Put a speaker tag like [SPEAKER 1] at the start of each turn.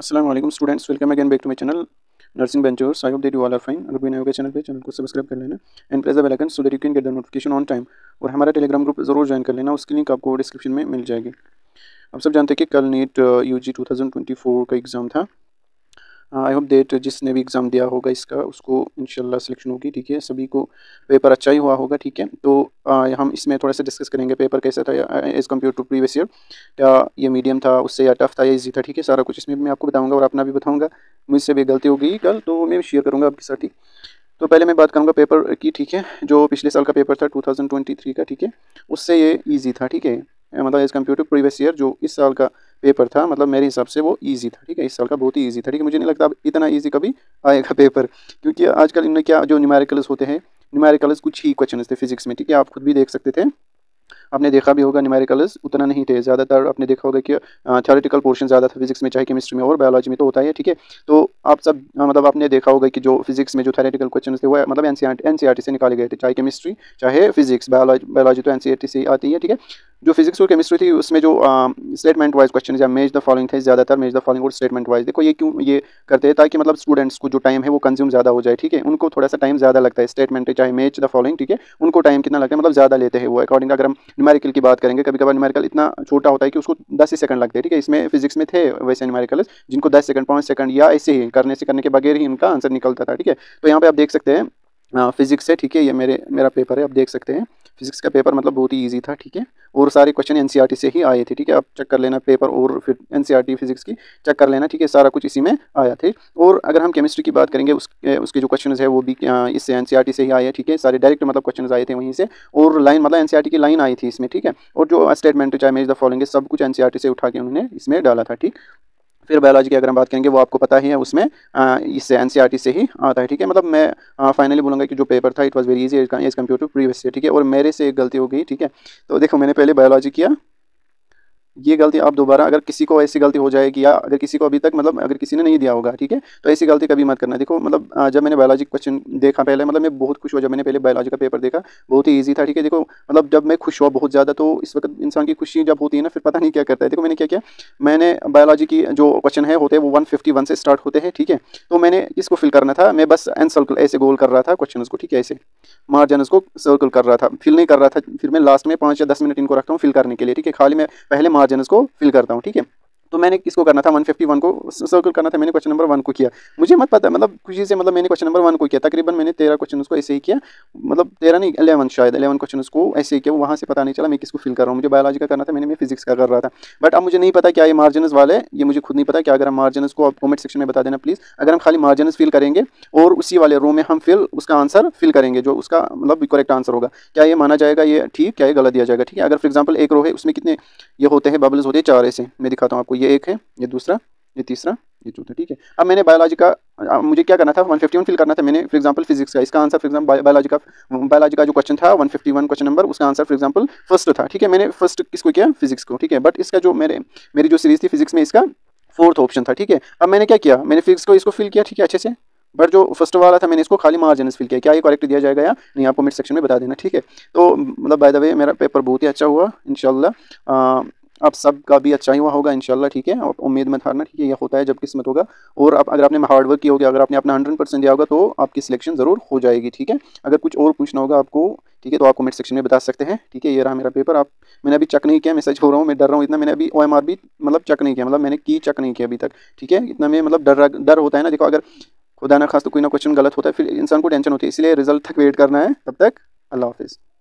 [SPEAKER 1] अस्सलाम वालेकुम students, welcome again back to my channel nursing ventures. I hope that you all are fine. अगर कोई नया होगा चैनल को सब्सक्राइब कर लेना and press the bell icon so that you can get the notification on time. और हमारा Telegram group जरूर ज्वाइन कर लेना, उसकी लिंक आपको डिस्क्रिप्शन में मिल जाएगी। आप सब जानते हैं कि कल नीट यूजी 2024 का एग्ज़ाम था। आई होप दैट जिसने भी एग्ज़ाम दिया होगा इसका उसको इंशाल्लाह सिलेक्शन होगी। ठीक है, सभी को पेपर अच्छा ही हुआ होगा। ठीक है, तो हम इसमें थोड़ा सा डिस्कस करेंगे पेपर कैसा था as compare to previous year. क्या ये मीडियम था उससे, या टफ था, या ईजी था। ठीक है, सारा कुछ इसमें मैं आपको बताऊंगा और अपना भी बताऊंगा। मुझसे भी गलती हो गई कल तो मैं भी शेयर करूँगा आपके साथ। ठीक, तो पहले मैं बात करूँगा पेपर की। ठीक है, जो पिछले साल का पेपर था 2023 का, ठीक है, उससे ये ईजी था। ठीक है, मतलब as compare to previous year जो इस साल का पेपर था, मतलब मेरे हिसाब से वो इजी था। ठीक है, इस साल का बहुत ही इजी था। ठीक है, मुझे नहीं लगता अब इतना इजी कभी आएगा पेपर, क्योंकि आजकल इनमें क्या जो न्यूमेरिकल्स होते हैं, न्यूमेरिकल्स कुछ ही क्वेश्चन थे फिजिक्स में। ठीक है, आप खुद भी देख सकते थे, आपने देखा भी होगा न्यूमेरिकल्स उतना नहीं थे। ज़्यादातर आपने देखा होगा कि थ्योरेटिकल पोर्शन ज़्यादा था फिजिक्स में, चाहे केमिस्ट्री में और बायोलॉजी में तो होता है। ठीक है, तो आप सब मतलब आपने देखा होगा कि जो फिजिक्स में जो थ्योरेटिकल क्वेश्चन थे वो मतलब एनसीईआरटी से निकाले गए थे, चाहे केमिस्ट्री चाहे फिजिक्स। बायोलॉजी तो एनसीईआरटी से आती है। ठीक है, जो फिजिक्स और केमिस्ट्री थी उसमें जो स्टेटमेंट वाइज क्वेश्चन या मेज द फॉलोइंग थे, ज़्यादातर मेज द फॉलोइंग और स्टेटमेंट वाइज। देखो ये क्यों ये करते हैं, ताकि मतलब स्टूडेंट्स को जो टाइम है वो कंज्यूम ज़्यादा हो जाए। ठीक है, उनको थोड़ा सा टाइम ज़्यादा लगता है। स्टेटमेंट चाहे मेज द फॉलोइंग, ठीक है, उनको टाइम कितना लगता है, मतलब ज़्यादा लेते हैं वो अकॉर्डिंग। अगर हम न्यूमेरिकल की बात करेंगे, कभी कभार न्यूमेरिकल इतना छोटा होता है कि उसको 10 ही सेकंड लगते हैं। ठीक है, इसमें फिजिक्स में थे वैसे न्यूमेरिकल जिनको 10 सेकंड 5 सेकंड या ऐसे ही करने के बगैर ही इनका आंसर निकलता था। ठीक है, तो यहाँ पे आप देख सकते हैं फिजिक्स है। ठीक है, ये मेरा पेपर है, आप देख सकते हैं फिजिक्स का पेपर मतलब बहुत ही इजी था। ठीक है, और सारे क्वेश्चन एनसीईआरटी से ही आए थे। ठीक है, आप चेक कर लेना पेपर और फिर एनसीईआरटी फिजिक्स की चेक कर लेना। ठीक है, सारा कुछ इसी में आया थे। और अगर हम केमिस्ट्री की बात करेंगे, उसके जो क्वेश्चन है वो भी इससे एनसीईआरटी से ही आए हैं। ठीक है, सारे डायरेक्ट मतलब क्वेश्चन आए थे वहीं से, और लाइन मतलब एनसीईआरटी की लाइन आई थी इसमें। ठीक है, और जो स्टेटमेंट चाहे मेज द फॉलोइंग सब कुछ एनसीईआरटी से उठा के उन्होंने इसमें डाला था। ठीक, फिर बायोलॉजी की अगर हम बात करेंगे वो आपको पता ही है, उसमें इससे एनसीईआरटी से ही आता है। ठीक है, मतलब मैं फाइनली बोलूँगा कि जो पेपर था it was very easy as compare to previous year. ठीक है, और मेरे से एक गलती हो गई। ठीक है, तो देखो मैंने पहले बायोलॉजी किया, ये गलती आप दोबारा, अगर किसी को ऐसी गलती हो जाएगी या अगर किसी को अभी तक मतलब अगर किसी ने नहीं दिया होगा, ठीक है, तो ऐसी गलती कभी मत करना। देखो मतलब जब मैंने बायोलॉजी क्वेश्चन देखा पहले, मतलब मैं बहुत खुश हुआ जब मैंने पहले बायोलॉजी का पेपर देखा, बहुत ही ईजी था। ठीक है, देखो मतलब जब मैं खुश हुआ बहुत ज़्यादा, तो इस वक्त इंसान की खुशी जब होती है ना, फिर पता नहीं क्या करता है। देखो मैंने क्या किया, मैंने बायोलॉजी की जो क्वेश्चन है होते हैं वो 151 से स्टार्ट होते हैं। ठीक है, तो मैंने इसको फिल करना था, मैं बस एन सर्कल ऐसे गोल कर रहा था क्वेश्चन को। ठीक है, ऐसे मार्जिन को सर्कल कर रहा था, फिल नहीं कर रहा था। फिर मैं लास्ट में 5 या 10 मिनट इनको रखता हूँ फिल करने के लिए। ठीक है, खाली मैं पहले मार्जिन को फिल करता हूँ। ठीक है, तो मैंने किसको करना था 151 को सर्कल करना था, मैंने क्वेश्चन नंबर 1 को किया। मुझे मत पता मतलब खुशी से, मतलब मैंने क्वेश्चन नंबर 1 को किया। तकरीबन मैंने 13 क्वेश्चन उसको ऐसे ही किया, मतलब 13 नहीं 11 शायद 11 क्वेश्चन उसको ऐसे ही किया। वहाँ से पता नहीं चला मैं किसको फिल कर रहा हूँ। मुझे बायोलॉजी का करना था, मैं फिजिक्स का कर रहा था। बट अब मुझे नहीं पता क्या ये मार्जिनस वाले, ये मुझे खुद नहीं पता क्या। अगर हम मार्जिनस को आप कमेंट सेक्शन में बता देना प्लीज़। अगर हम खाली मार्जिनस फिल करेंगे और उसी वाले रो में हम फिल उसका आंसर फिल करेंगे जो उसका मतलब करेक्ट आंसर होगा, क्या ये माना जाएगा ये ठीक, क्या ये गलत दिया जाएगा? ठीक है, अगर फॉर एग्जाम्पल एक रो है उसमें कितने ये होते हैं बबल्स होते हैं 4 ऐसे, मैं दिखाता हूँ आपको। ये एक है, ये दूसरा, ये तीसरा, ये चौथा। ठीक है, अब मैंने बायोलॉजी का मुझे क्या करना था 151 फिल करना था मैंने। फॉर एग्जांपल फिजिक्स का इसका आंसर फॉर एग्जांपल बायोलॉजी का जो क्वेश्चन था 151 क्वेश्चन नंबर, उसका आंसर फॉर एग्जांपल फर्स्ट था। ठीक है, मैंने फर्स्ट किसको किया, फिजिक्स को। ठीक है, बट इसका जो मेरी जो सीरीज थी फिजिक्स में इसका फोर्थ ऑप्शन था। ठीक है, अब मैंने क्या किया, मैंने फिजिक्स को इसको फिल किया। ठीक है, अच्छे से, बट जो फर्स्ट वाला था मैंने इसको खाली मार्जिनस फिल किया। क्या ये करेक्ट दिया जाएगा या नहीं, आपको कमेंट सेक्शन में बता देना। ठीक है, तो मतलब बाय द वे मेरा पेपर बहुत ही अच्छा हुआ इंशाल्लाह। आप सबका भी अच्छा ही हुआ होगा इंशाल्लाह। ठीक है, और उम्मीद मत हारना। ठीक है, ये होता है जब किस्मत होगा। और आप अगर आपने हार्ड वर्क किया होगा, अगर आपने अपना 100% दिया होगा, तो आपकी सिलेक्शन ज़रूर हो जाएगी। ठीक है, अगर कुछ और पूछना होगा आपको, ठीक है, तो आप कमेंट सेक्शन में बता सकते हैं। ठीक है, ये रहा मेरा पेपर। मैंने अभी चेक नहीं किया, मैं सच बोल रहा हूँ, मैं डर रहा हूँ इतना। मैंने अभी OMR भी मतलब चेक नहीं किया, मतलब मैंने चेक नहीं किया अभी तक। ठीक है, इतना मैं मतलब डर होता है ना। देखो अगर खुदा ना खास तो कोई ना क्वेश्चन गलत होता है, फिर इंसान को टेंशन होती है, इसलिए रिजल्ट तक वेट करना है। तब तक अल्लाह हाफिज़।